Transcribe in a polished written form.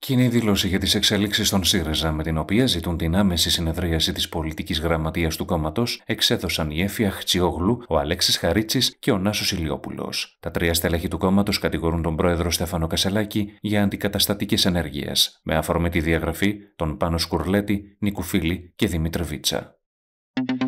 Κοινή δήλωση για τις εξελίξεις στον ΣΥΡΙΖΑ, με την οποία ζητούν την άμεση συνεδρίαση της πολιτικής γραμματείας του κόμματος, εξέδωσαν η Έφη Αχτσιόγλου, ο Αλέξης Χαρίτσης και ο Νάσος Ηλιόπουλος. Τα τρία στελέχη του κόμματος κατηγορούν τον πρόεδρο Στέφανο Κασσελάκη για αντικαταστατικές ενέργειες, με αφορμή τη διαγραφή των Πάνο Σκουρλέτη, Νίκου Φίλη και Δημήτρη Βίτσα.